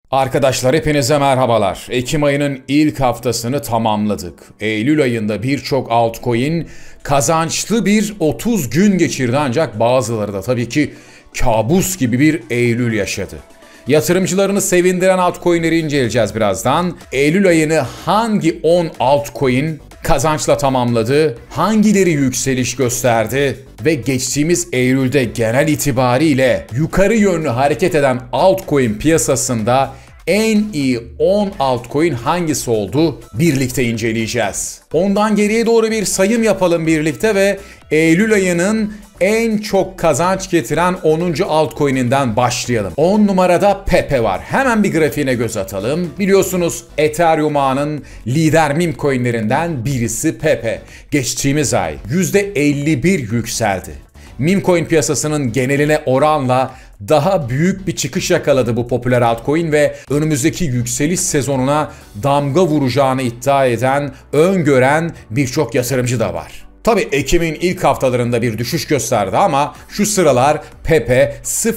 Arkadaşlar hepinize merhabalar. Ekim ayının ilk haftasını tamamladık. Eylül ayında birçok altcoin kazançlı bir 30 gün geçirdi ancak bazıları da tabii ki kabus gibi bir Eylül yaşadı. Yatırımcılarını sevindiren altcoin'leri inceleyeceğiz birazdan. Eylül ayını hangi 10 altcoin kazançla tamamladı, hangileri yükseliş gösterdi ve geçtiğimiz Eylül'de genel itibariyle yukarı yönlü hareket eden altcoin piyasasında en iyi 10 altcoin hangisi oldu birlikte inceleyeceğiz. Ondan geriye doğru bir sayım yapalım birlikte ve Eylül ayının en çok kazanç getiren 10. altcoin'inden başlayalım. 10 numarada Pepe var. Hemen bir grafiğine göz atalım. Biliyorsunuz Ethereum ağının lider meme coin'lerinden birisi Pepe. Geçtiğimiz ay %51 yükseldi. Meme coin piyasasının geneline oranla daha büyük bir çıkış yakaladı bu popüler altcoin ve önümüzdeki yükseliş sezonuna damga vuracağını iddia eden, öngören birçok yatırımcı da var. Tabi Ekim'in ilk haftalarında bir düşüş gösterdi ama şu sıralar Pepe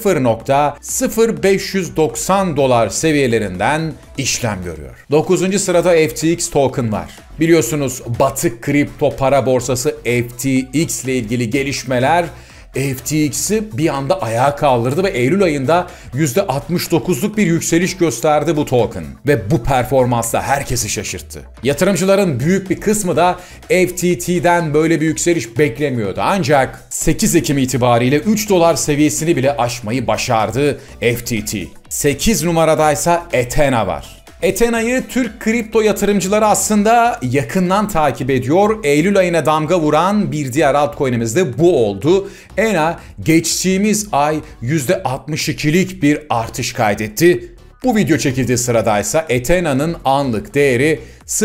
0.0590 dolar seviyelerinden işlem görüyor. 9. sırada FTX token var. Biliyorsunuz batık kripto para borsası FTX ile ilgili gelişmeler FTX'i bir anda ayağa kaldırdı ve Eylül ayında %69'luk bir yükseliş gösterdi bu token. Ve bu performansla herkesi şaşırttı. Yatırımcıların büyük bir kısmı da FTT'den böyle bir yükseliş beklemiyordu. Ancak 8 Ekim itibariyle 3 dolar seviyesini bile aşmayı başardı FTT. 8 numaradaysa Ethena var. Ethena'yı Türk kripto yatırımcıları aslında yakından takip ediyor. Eylül ayına damga vuran bir diğer altcoin'imiz de bu oldu. ENA geçtiğimiz ay %62'lik bir artış kaydetti. Bu video çekildiği sıradaysa Ethena'nın anlık değeri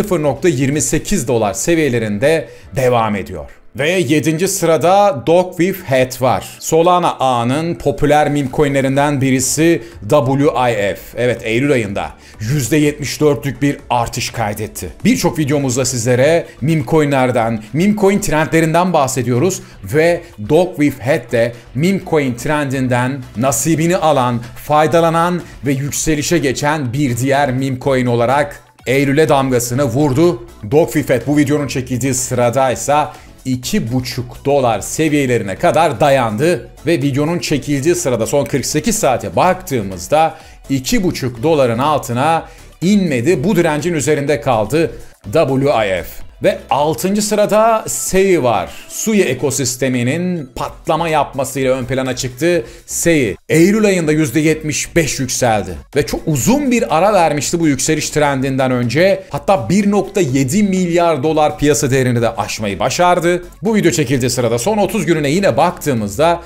0.28 dolar seviyelerinde devam ediyor. Ve 7. sırada Dog with Head var. Solana ağının popüler meme coinlerinden birisi WIF. Evet, Eylül ayında %74'lük bir artış kaydetti. Birçok videomuzda sizlere meme coinlerden, meme coin trendlerinden bahsediyoruz ve Dog with Head de meme coin trendinden nasibini alan, faydalanan ve yükselişe geçen bir diğer meme coin olarak Eylül'e damgasını vurdu. Dog with Head bu videonun çekildiği sıradaysa 2,5 dolar seviyelerine kadar dayandı ve videonun çekildiği sırada son 48 saate baktığımızda 2,5 doların altına inmedi. Bu direncin üzerinde kaldı WIF. Ve 6. sırada SEI var. Sui ekosisteminin patlama yapmasıyla ön plana çıktı. SEI Eylül ayında %75 yükseldi. Ve çok uzun bir ara vermişti bu yükseliş trendinden önce. Hatta 1.7 milyar dolar piyasa değerini de aşmayı başardı. Bu video çekildiği sırada son 30 gününe yine baktığımızda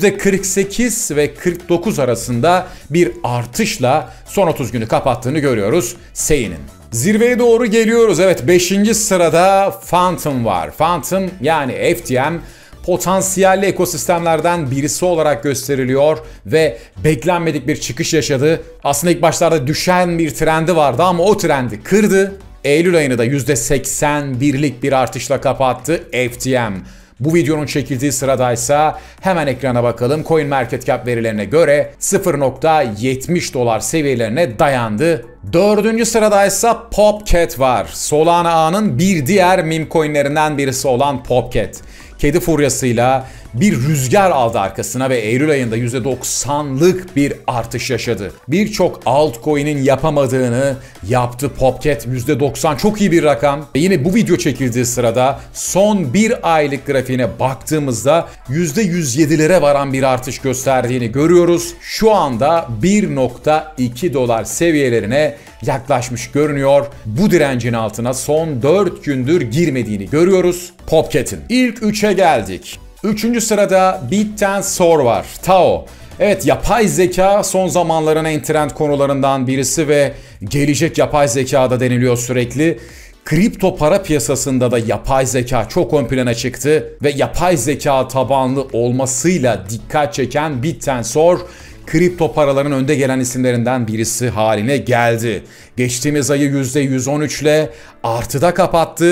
%48 ve 49 arasında bir artışla son 30 günü kapattığını görüyoruz SEI'nin. Zirveye doğru geliyoruz. Evet, 5. sırada Phantom var. Phantom yani FTM potansiyelli ekosistemlerden birisi olarak gösteriliyor ve beklenmedik bir çıkış yaşadı. Aslında ilk başlarda düşen bir trendi vardı ama o trendi kırdı. Eylül ayını da %81'lik bir artışla kapattı FTM. Bu videonun çekildiği sıradaysa hemen ekrana bakalım. CoinMarketCap verilerine göre 0.70 dolar seviyelerine dayandı. 4. sıradaysa Popcat var. Solana ağının bir diğer meme coinlerinden birisi olan Popcat. Kedi furyasıyla bir rüzgar aldı arkasına ve Eylül ayında %90'lık bir artış yaşadı. Birçok altcoin'in yapamadığını yaptı Popcat. %90 çok iyi bir rakam. Ve yine bu video çekildiği sırada son bir aylık grafiğine baktığımızda %107'lere varan bir artış gösterdiğini görüyoruz. Şu anda 1.2 dolar seviyelerine yaklaşmış görünüyor. Bu direncin altına son 4 gündür girmediğini görüyoruz Popcat'in. İlk 3'e geldik. 3. sırada BitTensor var. Tao. Evet, yapay zeka son zamanların en trend konularından birisi ve gelecek yapay zekada deniliyor sürekli. Kripto para piyasasında da yapay zeka çok ön plana çıktı ve yapay zeka tabanlı olmasıyla dikkat çeken BitTensor kripto paraların önde gelen isimlerinden birisi haline geldi. Geçtiğimiz ayı %113 ile artıda kapattı.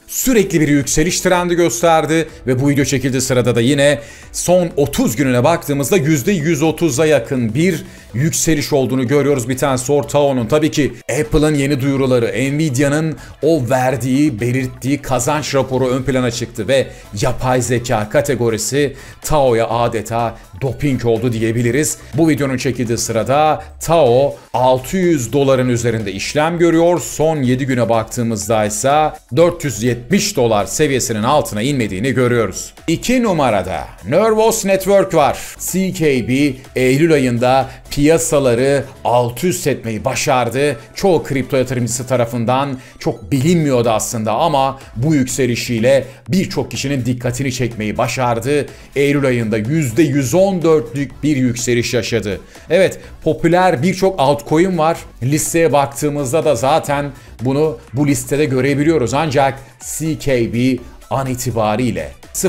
sürekli bir yükseliş trendi gösterdi ve bu video çekildiği sırada da yine son 30 gününe baktığımızda %130'a yakın bir yükseliş olduğunu görüyoruz. Bir tane Tao'nun, tabii ki Apple'ın yeni duyuruları, Nvidia'nın o verdiği, belirttiği kazanç raporu ön plana çıktı ve yapay zeka kategorisi Tao'ya adeta doping oldu diyebiliriz. Bu videonun çekildiği sırada Tao $600'ın üzerinde işlem görüyor. Son 7 güne baktığımızda ise $470 seviyesinin altına inmediğini görüyoruz. 2 numarada Nervos Network var. CKB Eylül ayında piyasaları alt üst etmeyi başardı. Çoğu kripto yatırımcısı tarafından çok bilinmiyordu aslında ama bu yükselişiyle birçok kişinin dikkatini çekmeyi başardı. Eylül ayında %114'lük bir yükseliş yaşadı. Evet, popüler birçok altcoin var. Listeye baktığımızda da zaten bunu bu listede görebiliyoruz. Ancak CKB an itibariyle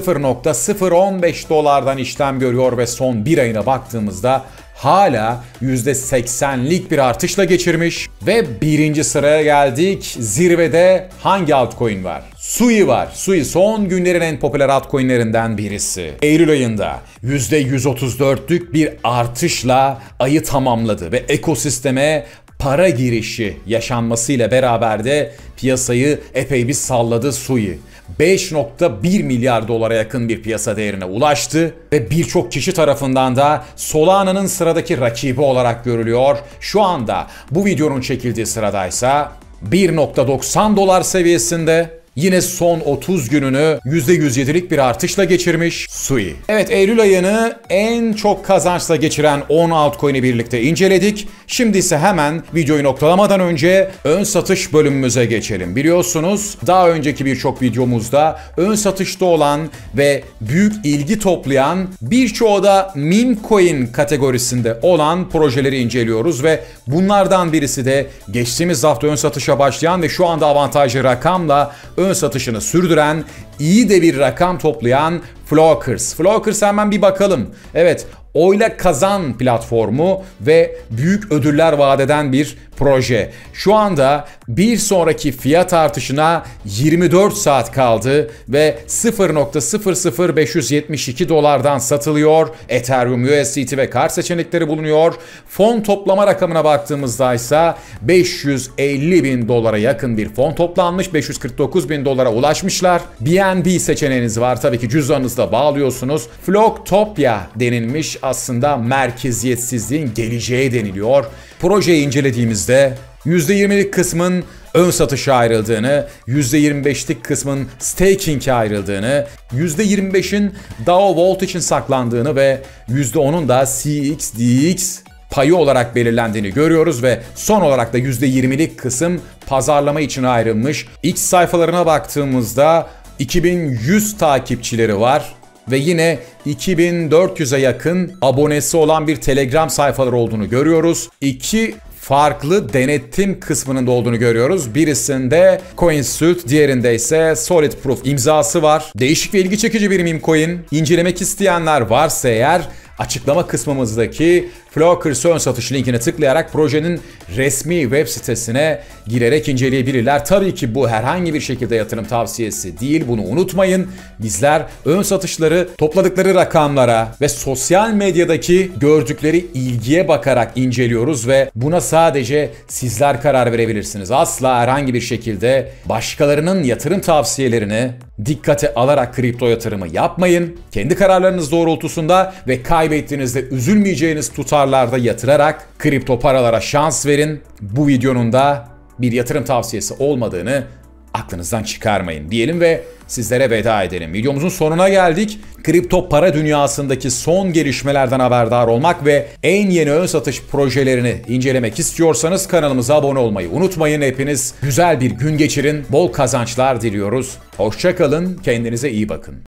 $0.015'dan işlem görüyor ve son bir ayına baktığımızda hala %80'lik bir artışla geçirmiş. Ve birinci sıraya geldik. Zirvede hangi altcoin var? Sui var. Sui son günlerin en popüler altcoin'lerinden birisi. Eylül ayında %134'lük bir artışla ayı tamamladı ve ekosisteme para girişi yaşanmasıyla beraber de piyasayı epey bir salladı Sui. 5.1 milyar dolara yakın bir piyasa değerine ulaştı ve birçok kişi tarafından da Solana'nın sıradaki rakibi olarak görülüyor. Şu anda bu videonun çekildiği sıradaysa $1.90 seviyesinde. Yine son 30 gününü %107'lik bir artışla geçirmiş Sui. Evet, Eylül ayını en çok kazançla geçiren 10 altcoin'i birlikte inceledik. Şimdi ise hemen videoyu noktalamadan önce ön satış bölümümüze geçelim. Biliyorsunuz daha önceki birçok videomuzda ön satışta olan ve büyük ilgi toplayan, birçoğu da meme coin kategorisinde olan projeleri inceliyoruz ve bunlardan birisi de geçtiğimiz hafta ön satışa başlayan ve şu anda avantajlı rakamla ön satışını sürdüren, iyi de bir rakam toplayan Flockers. Flockers'a hemen bir bakalım. Evet, Oyla Kazan platformu ve büyük ödüller vaat eden bir proje. Şu anda bir sonraki fiyat artışına 24 saat kaldı ve $0.00572'dan satılıyor. Ethereum, USDT ve kart seçenekleri bulunuyor. Fon toplama rakamına baktığımızda ise $550.000 yakın bir fon toplanmış. $549.000 ulaşmışlar. BNB seçeneğiniz var. Tabii ki cüzdanınızda bağlıyorsunuz. Flocktopia denilmiş, aslında merkeziyetsizliğin geleceği deniliyor. Projeyi incelediğimizde %20'lik kısmın ön satışa ayrıldığını, %25'lik kısmın staking'e ayrıldığını, %25'in DAO Vault için saklandığını ve %10'un da CXDX payı olarak belirlendiğini görüyoruz ve son olarak da %20'lik kısım pazarlama için ayrılmış. X sayfalarına baktığımızda 2100 takipçileri var. Ve yine 2400'e yakın abonesi olan bir Telegram sayfaları olduğunu görüyoruz. İki farklı denetim kısmının da olduğunu görüyoruz. Birisinde CoinSuit, diğerinde ise Solid Proof imzası var. Değişik ve ilgi çekici bir meme coin. İncelemek isteyenler varsa eğer açıklama kısmımızdaki Flockers ön satış linkine tıklayarak projenin resmi web sitesine girerek inceleyebilirler. Tabii ki bu herhangi bir şekilde yatırım tavsiyesi değil, bunu unutmayın. Bizler ön satışları topladıkları rakamlara ve sosyal medyadaki gördükleri ilgiye bakarak inceliyoruz ve buna sadece sizler karar verebilirsiniz. Asla herhangi bir şekilde başkalarının yatırım tavsiyelerini dikkate alarak kripto yatırımı yapmayın. Kendi kararlarınız doğrultusunda ve kaybettiğinizde üzülmeyeceğiniz tutarlarda yatırarak kripto paralara şans verin. Bu videonun da bir yatırım tavsiyesi olmadığını aklınızdan çıkarmayın diyelim ve sizlere veda edelim. Videomuzun sonuna geldik. Kripto para dünyasındaki son gelişmelerden haberdar olmak ve en yeni ön satış projelerini incelemek istiyorsanız kanalımıza abone olmayı unutmayın. Hepiniz güzel bir gün geçirin. Bol kazançlar diliyoruz. Hoşça kalın. Kendinize iyi bakın.